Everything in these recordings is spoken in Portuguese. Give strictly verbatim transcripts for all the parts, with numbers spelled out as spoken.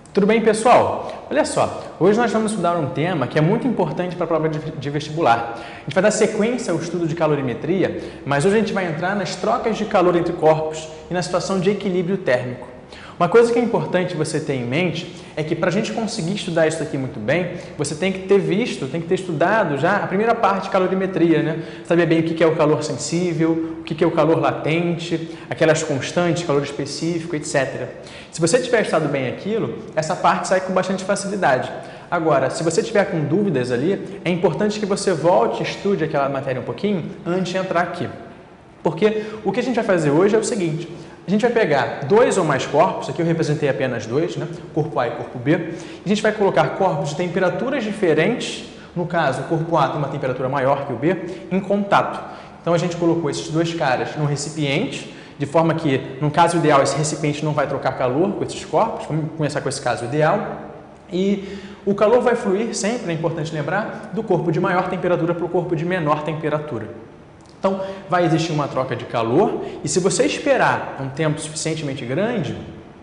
Tudo bem, pessoal? Olha só, hoje nós vamos estudar um tema que é muito importante para a prova de vestibular. A gente vai dar sequência ao estudo de calorimetria, mas hoje a gente vai entrar nas trocas de calor entre corpos e na situação de equilíbrio térmico. Uma coisa que é importante você ter em mente é que para a gente conseguir estudar isso aqui muito bem, você tem que ter visto, tem que ter estudado já a primeira parte de calorimetria, né? Saber bem o que é o calor sensível, o que é o calor latente, aquelas constantes, calor específico, etcétera. Se você tiver estudado bem aquilo, essa parte sai com bastante facilidade. Agora, se você tiver com dúvidas ali, é importante que você volte e estude aquela matéria um pouquinho antes de entrar aqui. Porque o que a gente vai fazer hoje é o seguinte: a gente vai pegar dois ou mais corpos, aqui eu representei apenas dois, né? Corpo A e corpo B, e a gente vai colocar corpos de temperaturas diferentes, no caso o corpo A tem uma temperatura maior que o B, em contato. Então a gente colocou esses dois caras no recipiente, de forma que, no caso ideal, esse recipiente não vai trocar calor com esses corpos, vamos começar com esse caso ideal, e o calor vai fluir sempre, é importante lembrar, do corpo de maior temperatura para o corpo de menor temperatura. Então, vai existir uma troca de calor e se você esperar um tempo suficientemente grande,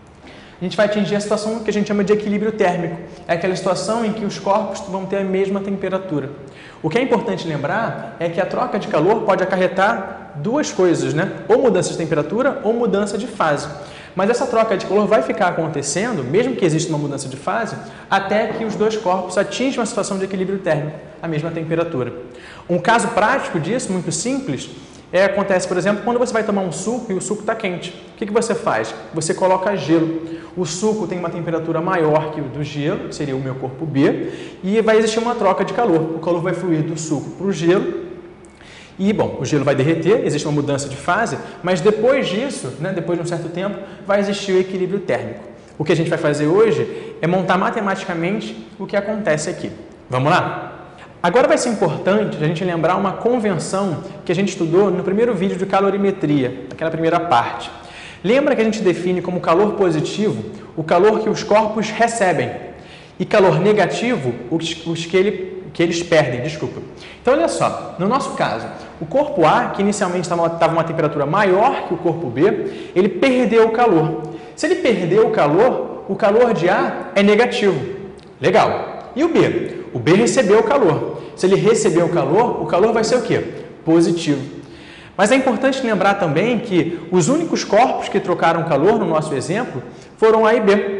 a gente vai atingir a situação que a gente chama de equilíbrio térmico. É aquela situação em que os corpos vão ter a mesma temperatura. O que é importante lembrar é que a troca de calor pode acarretar duas coisas, né? Ou mudança de temperatura ou mudança de fase. Mas essa troca de calor vai ficar acontecendo, mesmo que exista uma mudança de fase, até que os dois corpos atinjam a situação de equilíbrio térmico, a mesma temperatura. Um caso prático disso, muito simples, é, acontece, por exemplo, quando você vai tomar um suco e o suco está quente. O que, que você faz? Você coloca gelo. O suco tem uma temperatura maior que o do gelo, que seria o meu corpo B, e vai existir uma troca de calor. O calor vai fluir do suco para o gelo. E, bom, o gelo vai derreter, existe uma mudança de fase, mas depois disso, né, depois de um certo tempo, vai existir o equilíbrio térmico. O que a gente vai fazer hoje é montar matematicamente o que acontece aqui. Vamos lá? Agora vai ser importante a gente lembrar uma convenção que a gente estudou no primeiro vídeo de calorimetria, aquela primeira parte. Lembra que a gente define como calor positivo o calor que os corpos recebem e calor negativo os, os que ele que eles perdem, desculpa. Então, olha só, no nosso caso, o corpo A, que inicialmente estava uma temperatura maior que o corpo B, ele perdeu o calor. Se ele perdeu o calor, o calor de A é negativo. Legal. E o B? O B recebeu o calor. Se ele recebeu o calor, o calor vai ser o quê? Positivo. Mas é importante lembrar também que os únicos corpos que trocaram calor, no nosso exemplo, foram A e B.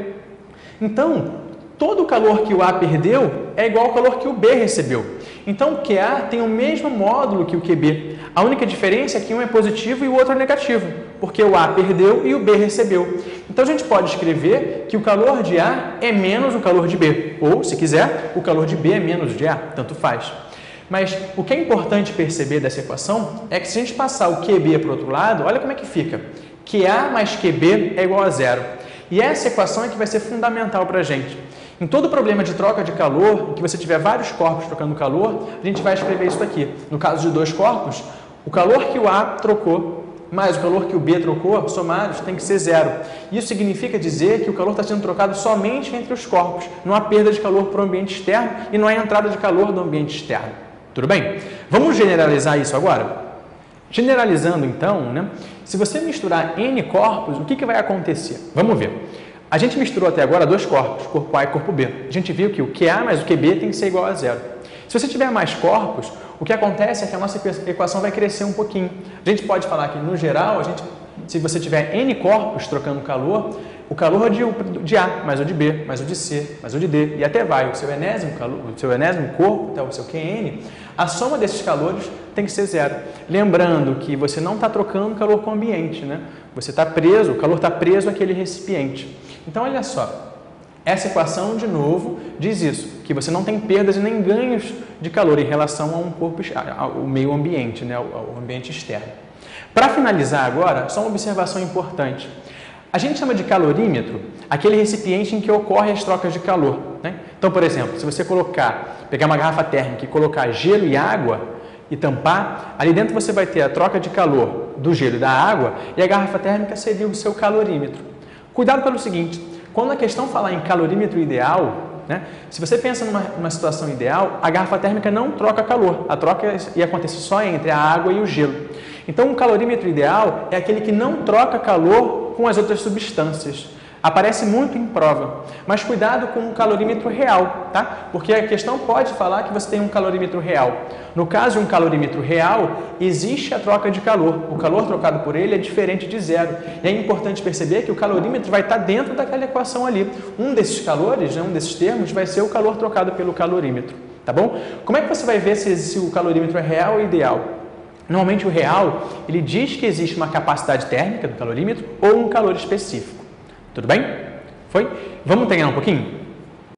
Então, todo o calor que o A perdeu é igual ao calor que o B recebeu. Então, o Q A tem o mesmo módulo que o Q B. A única diferença é que um é positivo e o outro é negativo, porque o A perdeu e o B recebeu. Então, a gente pode escrever que o calor de A é menos o calor de B. Ou, se quiser, o calor de B é menos de A, tanto faz. Mas o que é importante perceber dessa equação é que se a gente passar o Q B para o outro lado, olha como é que fica. Q A mais Q B é igual a zero. E essa equação é que vai ser fundamental para a gente. Em todo problema de troca de calor, em que você tiver vários corpos trocando calor, a gente vai escrever isso aqui. No caso de dois corpos, o calor que o A trocou mais o calor que o B trocou, somados, tem que ser zero. Isso significa dizer que o calor está sendo trocado somente entre os corpos. Não há perda de calor para o ambiente externo e não há entrada de calor do ambiente externo. Tudo bem? Vamos generalizar isso agora? Generalizando então, né? Se você misturar N corpos, o que, que vai acontecer? Vamos ver. A gente misturou até agora dois corpos, corpo A e corpo B. A gente viu que o Q A mais o Q B tem que ser igual a zero. Se você tiver mais corpos, o que acontece é que a nossa equação vai crescer um pouquinho. A gente pode falar que, no geral, a gente, se você tiver N corpos trocando calor, o calor de, de A mais o de B, mais o de C, mais o de D, e até vai o seu enésimo, calor, o seu enésimo corpo, até o seu Q N, a soma desses calores tem que ser zero. Lembrando que você não está trocando calor com o ambiente, né? Você está preso, o calor está preso àquele recipiente. Então, olha só, essa equação, de novo, diz isso, que você não tem perdas e nem ganhos de calor em relação a um corpo, ao meio ambiente, né? ao ambiente externo. Para finalizar agora, só uma observação importante. A gente chama de calorímetro aquele recipiente em que ocorrem as trocas de calor, né? Então, por exemplo, se você colocar, pegar uma garrafa térmica e colocar gelo e água e tampar, ali dentro você vai ter a troca de calor do gelo e da água e a garrafa térmica seria o seu calorímetro. Cuidado pelo seguinte, quando a questão falar em calorímetro ideal, né, se você pensa numa, numa situação ideal, a garrafa térmica não troca calor, a troca ia acontecer só entre a água e o gelo. Então, um calorímetro ideal é aquele que não troca calor com as outras substâncias. A Aparece muito em prova, mas cuidado com o calorímetro real, tá? Porque a questão pode falar que você tem um calorímetro real. No caso de um calorímetro real, existe a troca de calor. O calor trocado por ele é diferente de zero. E é importante perceber que o calorímetro vai estar dentro daquela equação ali. Um desses calores, né, um desses termos, vai ser o calor trocado pelo calorímetro, tá bom? Como é que você vai ver se, se o calorímetro é real ou ideal? Normalmente o real, ele diz que existe uma capacidade térmica do calorímetro ou um calor específico. Tudo bem? Foi? Vamos treinar um pouquinho?